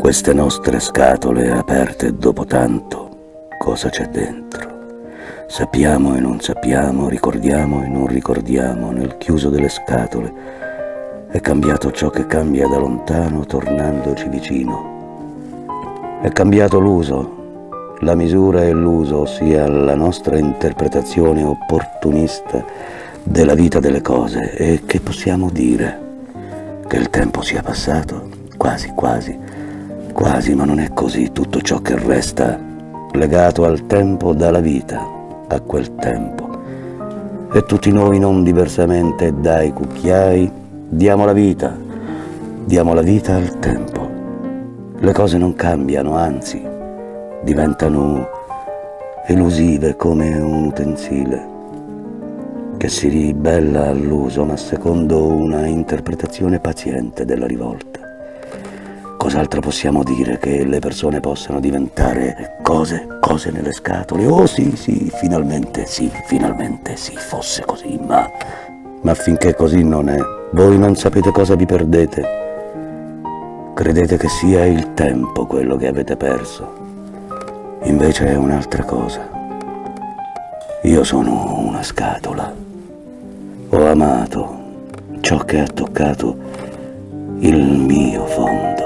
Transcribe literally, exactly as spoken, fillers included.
queste nostre scatole aperte dopo tanto, cosa c'è dentro? Sappiamo e non sappiamo, ricordiamo e non ricordiamo, nel chiuso delle scatole è cambiato ciò che cambia da lontano tornandoci vicino. È cambiato l'uso, la misura e l'uso, ossia la nostra interpretazione opportunista della vita delle cose. E che possiamo dire? Che il tempo sia passato? Quasi, quasi, quasi, ma non è così. Tutto ciò che resta legato al tempo dà la vita a quel tempo. E tutti noi, non diversamente dai cucchiai, diamo la vita, diamo la vita al tempo. Le cose non cambiano, anzi, diventano elusive come un utensile che si ribella all'uso, ma secondo una interpretazione paziente della rivolta. Cos'altro possiamo dire che le persone possano diventare cose, cose nelle scatole? Oh sì, sì, finalmente sì, finalmente sì, fosse così, ma, ma finché così non è, voi non sapete cosa vi perdete. Credete che sia il tempo quello che avete perso, invece è un'altra cosa. Io sono una scatola, ho amato ciò che ha toccato il mio fondo.